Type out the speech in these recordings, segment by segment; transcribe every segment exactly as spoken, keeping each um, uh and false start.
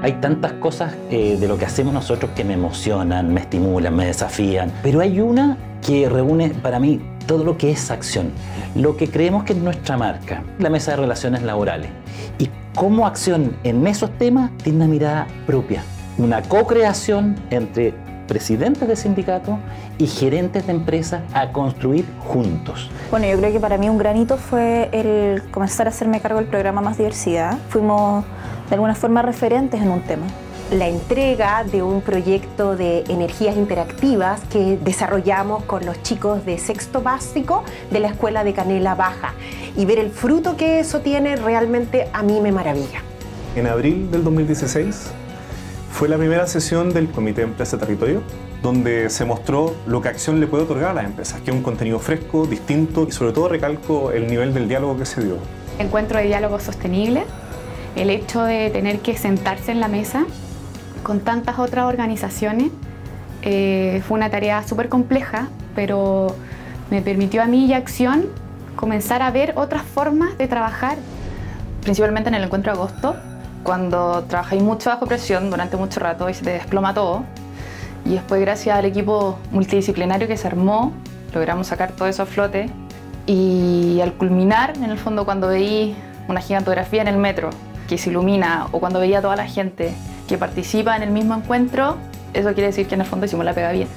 Hay tantas cosas eh, de lo que hacemos nosotros que me emocionan, me estimulan, me desafían, pero hay una que reúne para mí todo lo que es acción, lo que creemos que es nuestra marca, la mesa de relaciones laborales, y cómo acción en esos temas tiene una mirada propia, una co-creación entre presidentes de sindicatos y gerentes de empresas a construir juntos. Bueno, yo creo que para mí un gran hito fue el comenzar a hacerme cargo del programa Más Diversidad. Fuimos de alguna forma referentes en un tema. La entrega de un proyecto de energías interactivas que desarrollamos con los chicos de sexto básico de la escuela de Canela Baja, y ver el fruto que eso tiene realmente a mí me maravilla. En abril del dos mil dieciséis fue la primera sesión del Comité de Empresa Territorio, donde se mostró lo que Acción le puede otorgar a las empresas, que es un contenido fresco, distinto, y sobre todo recalco el nivel del diálogo que se dio. Encuentro de diálogo sostenible, el hecho de tener que sentarse en la mesa con tantas otras organizaciones, eh, fue una tarea súper compleja, pero me permitió a mí y a Acción comenzar a ver otras formas de trabajar. Principalmente en el encuentro de agosto, cuando trabajáis mucho bajo presión durante mucho rato y se te desploma todo. Y después, gracias al equipo multidisciplinario que se armó, logramos sacar todo eso a flote. Y al culminar, en el fondo, cuando veí una gigantografía en el metro que se ilumina, o cuando veía a toda la gente que participa en el mismo encuentro, eso quiere decir que en el fondo hicimos la pega bien.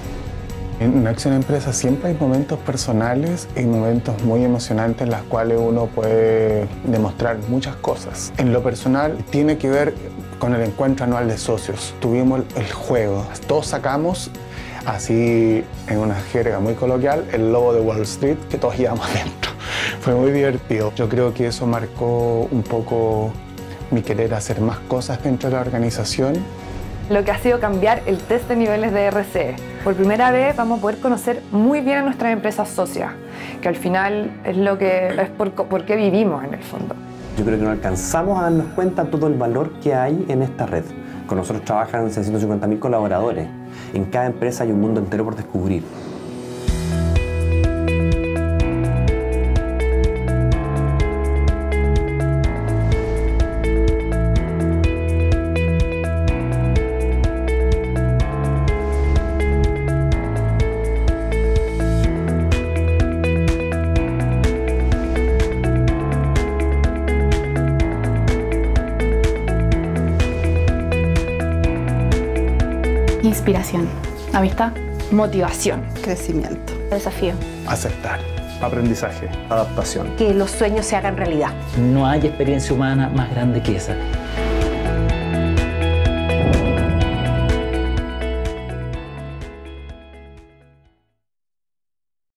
En Acción Empresa siempre hay momentos personales y momentos muy emocionantes en los cuales uno puede demostrar muchas cosas. En lo personal tiene que ver con el encuentro anual de socios. Tuvimos el juego, todos sacamos, así en una jerga muy coloquial, el logo de Wall Street que todos llevamos dentro. Fue muy divertido. Yo creo que eso marcó un poco mi querer hacer más cosas dentro de la organización. Lo que ha sido cambiar el test de niveles de R C E. Por primera vez vamos a poder conocer muy bien a nuestras empresas socias, que al final es lo que es por, por qué vivimos en el fondo. Yo creo que no alcanzamos a darnos cuenta de todo el valor que hay en esta red. Con nosotros trabajan seiscientos cincuenta mil colaboradores. En cada empresa hay un mundo entero por descubrir. Inspiración, amistad, motivación, Crecimiento, desafío, Aceptar. Aprendizaje, adaptación. Que los sueños se hagan realidad. No hay experiencia humana más grande que esa.